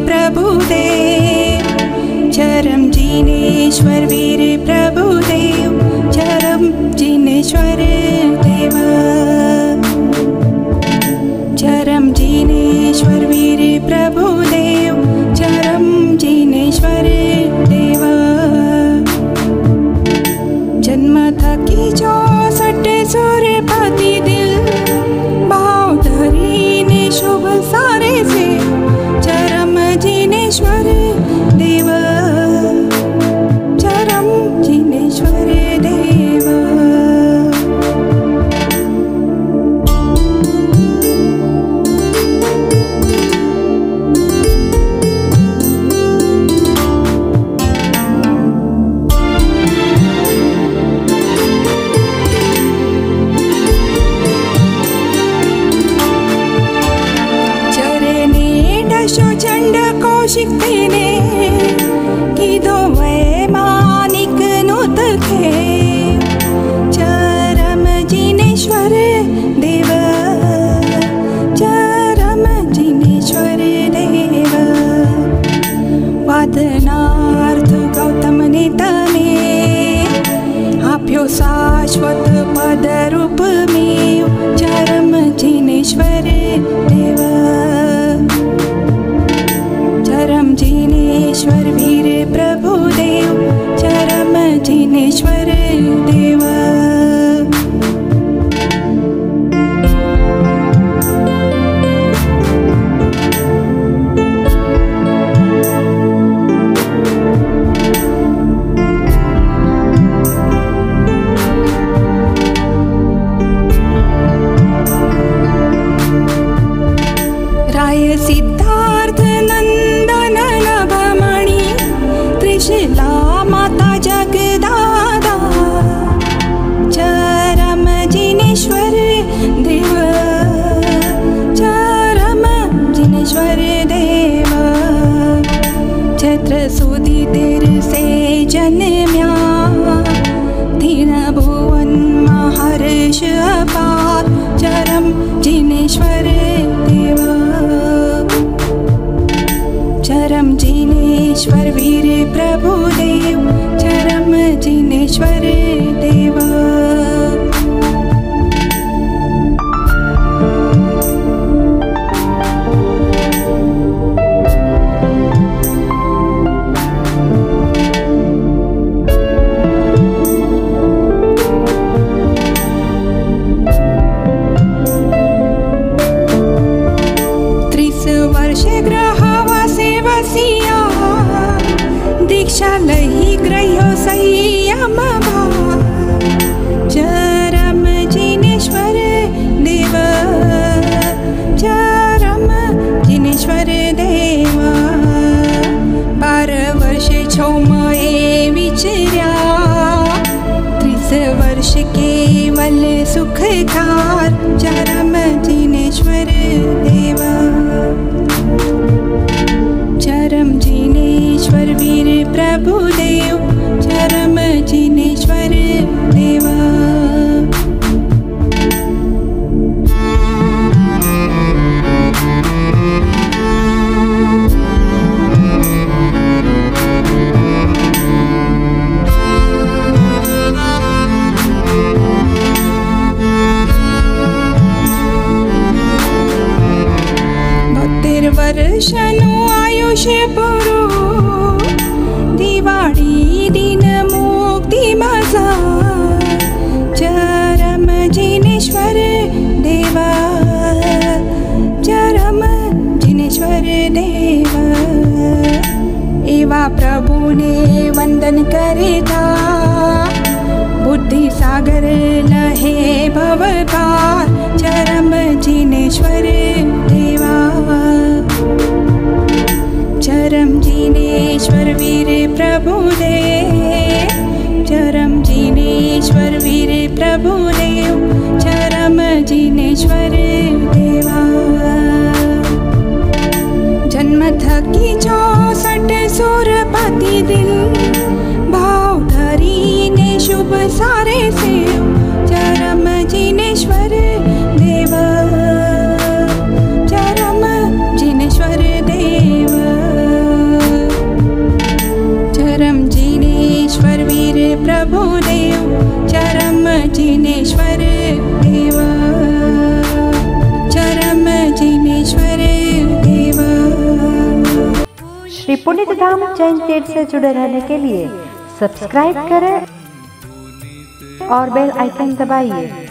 प्रभुदेव, चरम जिनेश्वर वीर प्रभुदेव, चरम जिनेश्वर देव, चरम जिनेश्वर वीर प्रभुदेव, चरम जिनेश्वर देव। जन्म थकी 64 सूर्यपति दिल, भाव धरीने शुभ सारे से, चरम जिनेश्वर देव, चरम जिनेश्वर देव। चंड कौशिक तेने कीधो वैमानिक नुत खे, चरम जिनेश्वर देव, चरम जिनेश्वर देव। वादनार्थ गौतम ने तने आप्यो शाश्वत पद रूप में, चरम जिनेश्वर देव, चरम जिनेश्वर वीर प्रभुदेव, चरम जिनेश्वर देव। राय सिद्धार्थ नंदन नभमणि, त्रिशिला माता जगदादा, चरम जिनेश्वर देव, चरम जिनेश्वर देव। चैत्र सुदी 13 से जन्म्या, दीन भुवन महर्ष अपार, चरम जिनेश्वर देव, चरम जिनेश्वर वीर प्रभुदेव, चरम जिनेश्वर देव। दीक्षा लही ग्रह्यो संयम भाव, चरम जिनेश्वर देव, चरम जिनेश्वर देव। 12 वर्ष 6 मये विचर्या, 30 वर्ष केवल सुखकार, चरम जिनेश्वर देव, चरम जिनेश्वर वीर प्रभुदेव, चरम जिनेश्वर देव। वर्षनु आयुष्य पुरु, दिवाळी दिन मुक्ति मजा, चरम जिनेश्वर देव, चरम जिनेश्वर देव। एवा प्रभुने वंदन करेता, बुद्धि सागर लहे भव पार, चरम जिनेश्वर देवा, चरम जिनेश्वर वीर प्रभुदेव, चरम जिनेश्वर वीर प्रभुदेव, चरम जिनेश्वर देवा। जन्म थकी 64 सूर्यपति दिल, भाव धरीने शुभ सारे से, चरम जिनेश्वर देव, चरम जिनेश्वर देव। प्रभु देव चरम जिनेश्वर देव, चरम जिनेश्वर देव। श्री पुनित धाम जैन तीर्थ से जुड़े रहने के लिए सब्सक्राइब करें और बेल आइकन दबाइए।